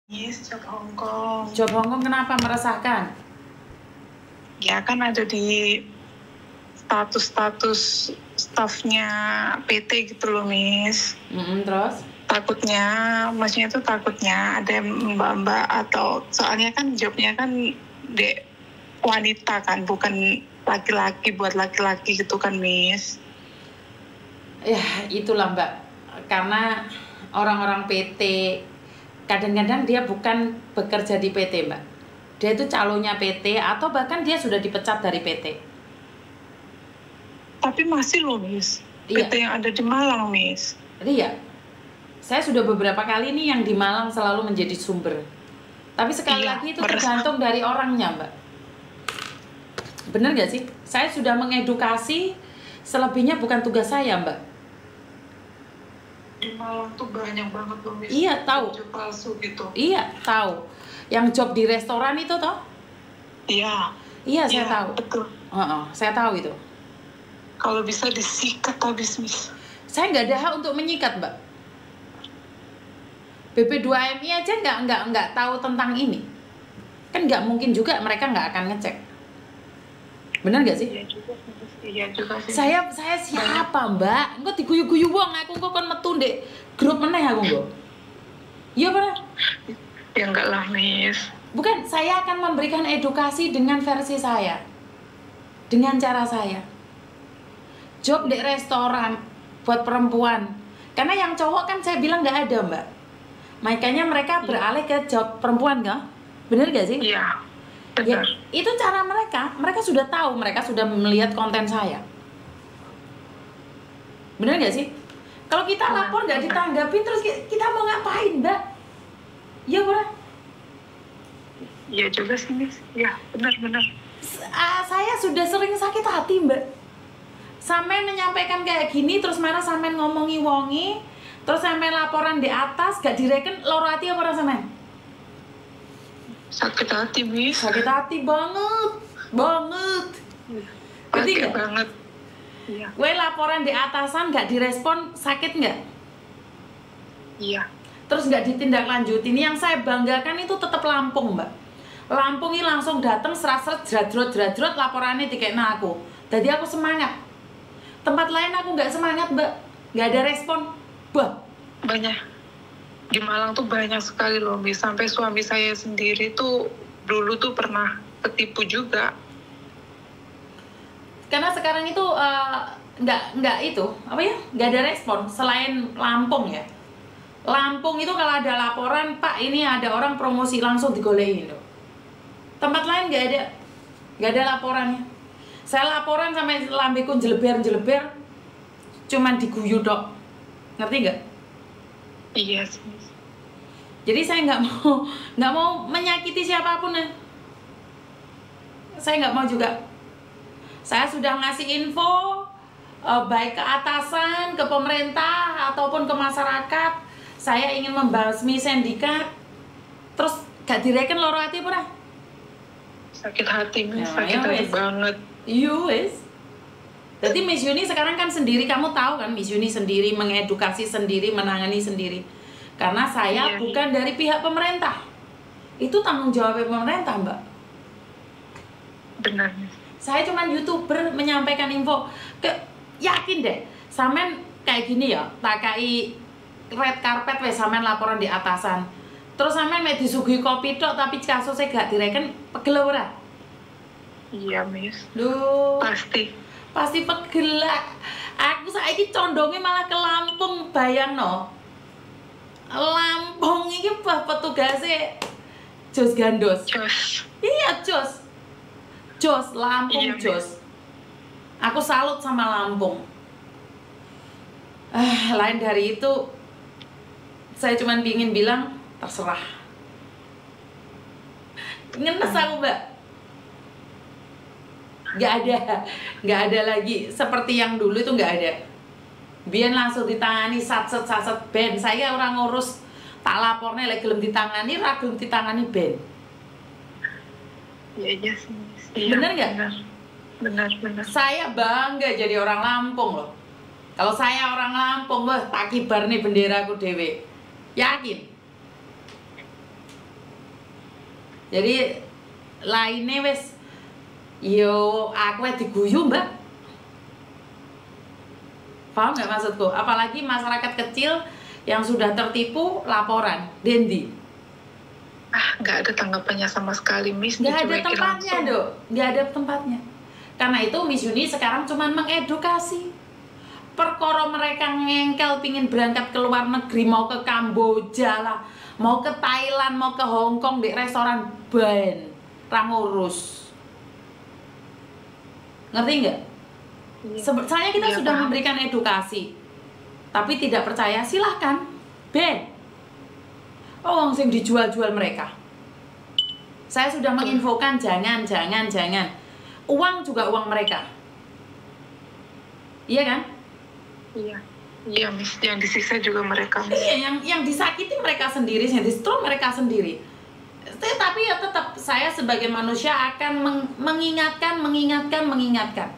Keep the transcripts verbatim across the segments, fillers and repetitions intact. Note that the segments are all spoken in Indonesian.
Yes, job Hongkong. Job Hongkong kenapa meresahkan? Ya kan ada di status-status stafnya P T gitu loh, Miss. Mm-mm, terus? Takutnya, maksudnya itu takutnya ada mbak-mbak atau soalnya kan jobnya kan de wanita kan, bukan laki-laki buat laki-laki gitu kan, Miss. Ya itulah Mbak, karena orang-orang P T kadang-kadang dia bukan bekerja di P T Mbak, dia itu calonnya P T atau bahkan dia sudah dipecat dari P T. Tapi masih loh, Miss. Iya. P T yang ada di Malang, Miss. Iya, saya sudah beberapa kali nih yang di Malang selalu menjadi sumber. Tapi sekali Iya, lagi itu meresah. tergantung dari orangnya Mbak. Bener gak sih? Saya sudah mengedukasi, selebihnya bukan tugas saya Mbak. Di Malang tuh banyak banget loh, Miss. Iya, tahu. Job palsu gitu. Iya, tahu. Yang job di restoran itu toh? Iya. Iya, saya Iya, tahu. betul. Uh-uh, saya tahu itu. Kalau bisa disikat habis, Miss. Saya nggak ada hak untuk menyikat, Mbak. B P dua M I aja nggak nggak nggak tahu tentang ini. Kan nggak mungkin juga mereka nggak akan ngecek. Benar nggak sih? Iya juga, iya juga sih. Saya saya siapa, Mbak? Engko diguyu-guyu wong, aku engko kon metu ndek grup meneh aku engko. Iya benar. Ya enggak lah, Miss. Bukan, saya akan memberikan edukasi dengan versi saya. Dengan cara saya. Job di restoran buat perempuan. Karena yang cowok kan saya bilang nggak ada, Mbak. Makanya mereka beralih ke job perempuan, kan? Bener gak sih? Iya, Ya, benar. itu cara mereka. Mereka sudah tahu, mereka sudah melihat konten saya. Bener gak sih? Kalau kita lapor nggak ditanggapin, terus kita mau ngapain, Mbak? Iya, bener. Iya juga sih, Miss. Iya, benar-benar. Ah, saya sudah sering sakit hati, Mbak. Sampai menyampaikan kayak gini, terus marah sampai ngomongi wongi, terus sampai laporan di atas, gak direken, loro hati apa rasanya? Sakit hati, Miss. Sakit hati banget, banget. Ngerti Sakit nggak? banget. Iya. Gue laporan di atasan gak direspon, sakit nggak? Iya. Terus nggak ditindaklanjuti. Ini yang saya banggakan itu tetap Lampung, Mbak. Lampung ini langsung datang serasa jradrot jradrot laporannya dikena aku. Jadi aku semangat. Tempat lain aku nggak semangat, Mbak. Nggak ada respon. Bah. Banyak. Di Malang tuh banyak sekali loh, Miss. Sampai suami saya sendiri tuh dulu tuh pernah ketipu juga. Karena sekarang itu uh, nggak nggak itu apa ya? Nggak ada respon selain Lampung ya. Lampung itu kalau ada laporan, Pak ini ada orang promosi, langsung digolehin loh. Tempat lain nggak ada, nggak ada laporannya. Saya laporan sampai lambeku jeleber-jeleber, cuman diguyu dok, ngerti nggak? Iya sih, Miss. Jadi saya nggak mau nggak mau menyakiti siapapun ya. Saya nggak mau juga. Saya sudah ngasih info uh, baik ke atasan, ke pemerintah ataupun ke masyarakat. Saya ingin membasmi sindikat. Terus gak direken loro hati apa? Sakit hati, Miss. Ya, Sakit ya, hati Miss. banget. Iya wes. Jadi Miss Yuni sekarang kan sendiri, kamu tahu kan Miss Yuni sendiri mengedukasi sendiri, menangani sendiri. Karena saya Iya, bukan dari pihak pemerintah. Itu tanggung jawab pemerintah, Mbak. Benar, Miss. Saya cuma YouTuber menyampaikan info. Ke yakin deh, sampean kayak gini ya, takai red carpet wes sampean laporan di atasan. Terus sampean mek disuguhi kopi tok tapi kasusnya gak direken, pegel ora? Iya, Miss. Duh. Pasti. Pasti pegel. Aku saiki condongnya malah ke Lampung, bayangno. Lampung iki bah petugasnya Jos Gandos. Jos. Iya, Jos. Jos, Lampung, Iya, Jos. Aku salut sama Lampung. Ah, lain dari itu, saya cuma ingin bilang terserah. Ngenes aku, Mbak. Gak ada, gak ada lagi seperti yang dulu itu gak ada. Biar langsung ditangani satset satset ben. Saya orang ngurus tak lapornya lagi gelem ditangani, ra gelem ditangani ben. Iya, iya sih, Miss. Iya, Bener nggak? Benar. Benar, benar. Saya bangga jadi orang Lampung loh. Kalau saya orang Lampung, wah tak kibar nih benderaku dewe. Yakin? Jadi lainnya wes yo aku wes diguyu mbak, paham nggak maksudku? Apalagi masyarakat kecil yang sudah tertipu laporan Dendi. Ah, nggak ada tanggapannya sama sekali, Miss. Nggak ada Dicuekin tempatnya langsung. dok, nggak ada tempatnya. Karena itu Miss Yuni sekarang cuma mengedukasi. Perkara mereka ngengkel pingin berangkat ke luar negeri, mau ke Kamboja lah, mau ke Thailand, mau ke Hong Kong di restoran ban, rangurus. Ngerti nggak? Iya. Sebenarnya kita Iya, sudah paham. memberikan edukasi, tapi tidak percaya silahkan ban. Oh, sing dijual-jual mereka. Saya sudah menginfokan jangan, jangan, jangan. Uang juga uang mereka. Iya kan? Iya. Iya, Miss. Yang disiksa juga mereka, Miss. Iya, yang yang disakiti mereka sendiri, yang di-stroke mereka sendiri. Tetapi ya tetap saya sebagai manusia akan meng- mengingatkan, mengingatkan, mengingatkan.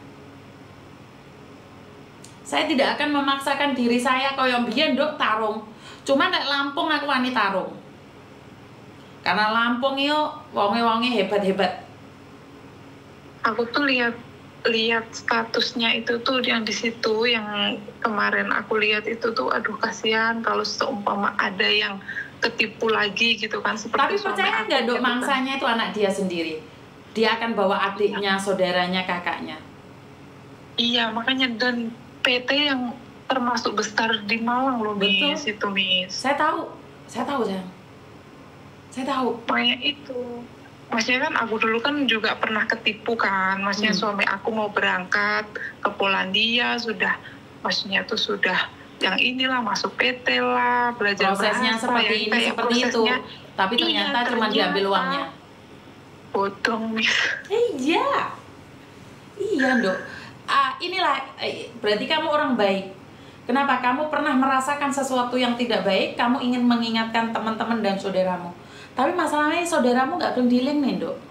Saya tidak akan memaksakan diri saya koyo mbiyen nduk tarung. Cuma nek Lampung aku wani tarung. Karena Lampung yo wonge-wonge hebat-hebat. Aku tuh lihat lihat statusnya itu tuh yang di situ, yang kemarin aku lihat itu tuh, aduh kasihan kalau seumpama ada yang ketipu lagi gitu kan, seperti Tapi suami percaya aku nggak dok, gitu kan. mangsanya itu anak dia sendiri. Dia akan bawa adiknya, saudaranya, kakaknya. Iya, makanya, dan P T yang termasuk besar di Malang loh, Betul. Miss, itu Miss. Saya tahu, saya tahu sayang. Saya tahu. Makanya itu. Maksudnya kan aku dulu kan juga pernah ketipu kan. Maksudnya Hmm. suami aku mau berangkat ke Polandia, sudah, maksudnya tuh sudah yang inilah, masuk P T lah, belajar Prosesnya bahasa, seperti yang ini, kayak seperti itu. prosesnya. Tapi Iya, ternyata cuma ternyata. diambil uangnya. Bodong, Miss. Iya, iya dok. Ah, inilah eh, berarti kamu orang baik. Kenapa? Kamu pernah merasakan sesuatu yang tidak baik, kamu ingin mengingatkan teman-teman dan saudaramu. Tapi masalahnya saudaramu nggak kendiling nih dok.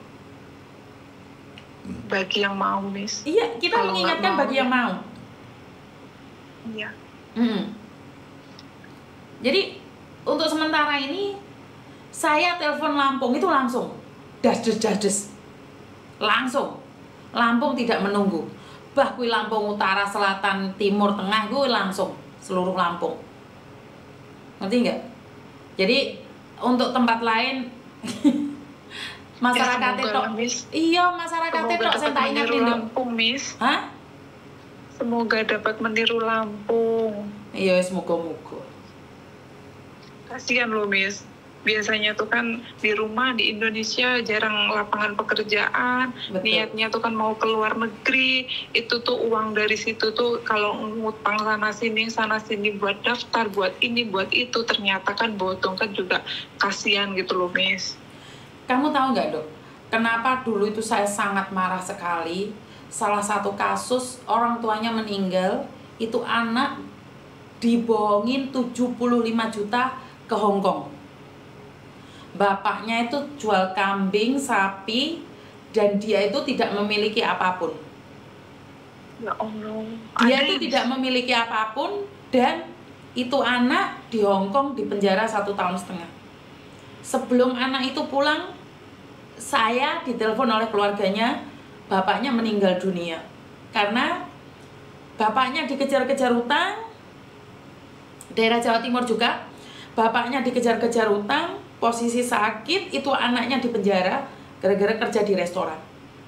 Bagi yang mau, Miss. Iya, kita Kalau mengingatkan nggak mau, bagi yang mau. Iya. Hmm. Jadi untuk sementara ini saya telepon Lampung itu langsung das das das das. Langsung. Lampung tidak menunggu. Bah kui Lampung utara, selatan, timur, tengah gue langsung seluruh Lampung. Ngerti nggak? Jadi untuk tempat lain masyarakat Ya, itu semoga lah, Miss. iya masyarakat itu Semoga saya dapat tak meniru ingatin dok. Lampung, Miss. Hah? Semoga dapat meniru Lampung. Iya semoga-moga. Kasihan loh, Miss. Biasanya tuh kan di rumah di Indonesia jarang lapangan pekerjaan. Betul. Niatnya tuh kan mau ke luar negeri. Itu tuh uang dari situ tuh kalau ngutang sana sini sana sini buat daftar, buat ini, buat itu, ternyata kan bodong kan juga, kasihan gitu loh, Miss. Kamu tahu nggak dok, kenapa dulu itu saya sangat marah sekali. Salah satu kasus orang tuanya meninggal, itu anak dibohongin tujuh puluh lima juta ke Hong Kong. Bapaknya itu jual kambing, sapi, dan dia itu tidak memiliki apapun. Ya Allah. Dia Ada itu yang- tidak memiliki apapun, dan itu anak di Hong Kong di penjara satu tahun setengah. Sebelum anak itu pulang, saya ditelepon oleh keluarganya, bapaknya meninggal dunia. Karena bapaknya dikejar-kejar utang, daerah Jawa Timur juga, bapaknya dikejar-kejar utang, posisi sakit, itu anaknya di penjara gara-gara kerja di restoran.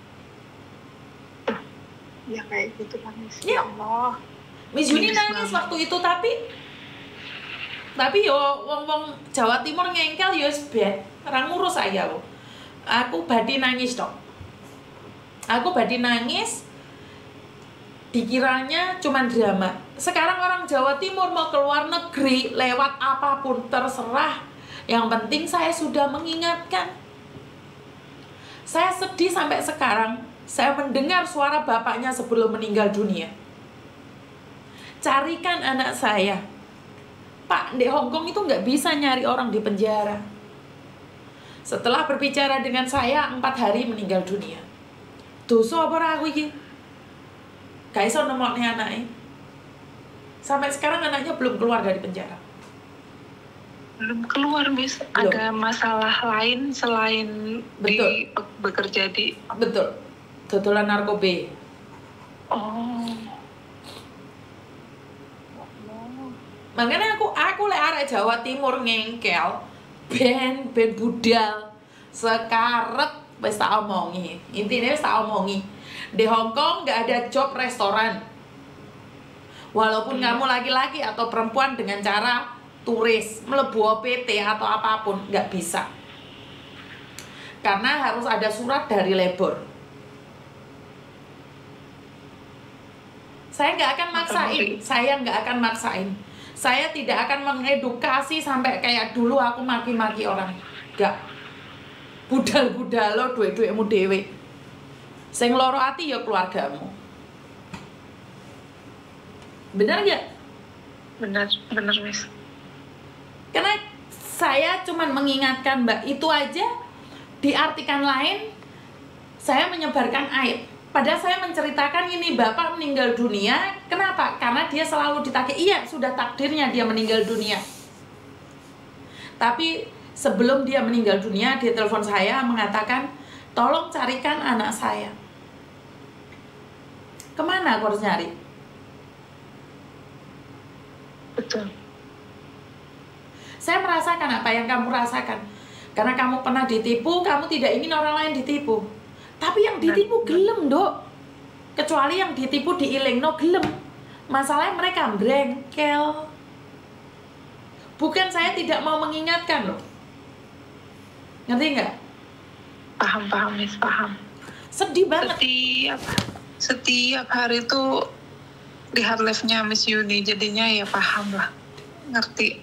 Ya kayak gitu kan, Miss. Ya. Ya Allah. Miss Yuni Miss nangis banget. waktu itu, tapi tapi yo wong-wong Jawa Timur ngengkel yo wis ben ora ngurus saya loh. Aku badi nangis dok. Aku badi nangis. Dikiranya cuman drama. Sekarang orang Jawa Timur mau ke luar negeri lewat apapun terserah. Yang penting saya sudah mengingatkan. Saya sedih sampai sekarang. Saya mendengar suara bapaknya sebelum meninggal dunia. Carikan anak saya. Pak, di Hong Kong itu nggak bisa nyari orang di penjara. Setelah berbicara dengan saya, empat hari meninggal dunia. Dosa apa ra aku iki? Gak iso nemokne anaknya. Sampai sekarang anaknya belum keluar dari penjara. Belum keluar, Miss. Belum. Ada masalah lain selain Betul. di be- bekerja di. Betul. Dodolan narkoba. Oh. Makanya aku aku lek arek Jawa Timur ngengkel, ben ben budal, sekaret wis tak omongi. Intine wis tak omongi. Di Hong Kong nggak ada job restoran. Walaupun Hmm. kamu laki-laki atau perempuan dengan cara turis, melebu O P T atau apapun, nggak bisa. Karena harus ada surat dari labor. Saya nggak akan maksain, saya nggak akan maksain. Saya tidak akan mengedukasi sampai kayak dulu aku maki-maki orang. Nggak. Budal-budal lo duit-duitmu dewe. Sing loro ati ya keluargamu. Benar nggak? Benar, benar, Miss. Karena saya cuman mengingatkan Mbak, itu aja diartikan lain saya menyebarkan aib. Padahal saya menceritakan ini bapak meninggal dunia. Kenapa? Karena dia selalu ditagih. Iya, sudah takdirnya dia meninggal dunia. Tapi sebelum dia meninggal dunia, dia telepon saya mengatakan, tolong carikan anak saya. Kemana aku harus nyari? Betul. Saya merasakan apa yang kamu rasakan. Karena kamu pernah ditipu, kamu tidak ingin orang lain ditipu. Tapi yang ditipu gelem, Dok. Kecuali yang ditipu diilingno gelem. Masalahnya mereka brengkel. Bukan saya tidak mau mengingatkan loh. Ngerti nggak? Paham, paham, Miss, paham. Sedih banget. Setiap setiap hari tuh lihat live-nya Miss Yuni, jadinya ya paham lah, ngerti.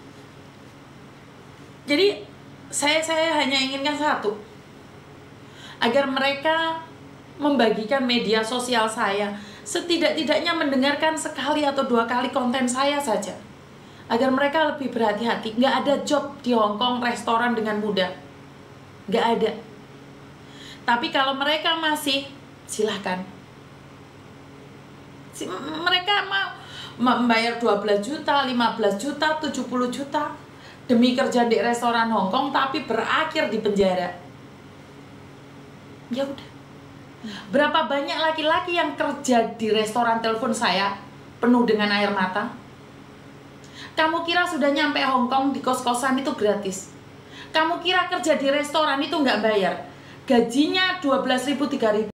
Jadi saya saya hanya inginkan satu, agar mereka membagikan media sosial saya, setidak-tidaknya mendengarkan sekali atau dua kali konten saya saja, agar mereka lebih berhati-hati. Nggak ada job di Hong Kong restoran dengan mudah, nggak ada. Tapi kalau mereka masih, silahkan. Si, mereka mau membayar dua belas juta, lima belas juta, tujuh puluh juta demi kerja di restoran Hong Kong tapi berakhir di penjara. Ya udah. Berapa banyak laki-laki yang kerja di restoran telepon saya penuh dengan air mata? Kamu kira sudah nyampe Hong Kong di kos-kosan itu gratis? Kamu kira kerja di restoran itu nggak bayar? Gajinya dua belas ribu, tiga ribu.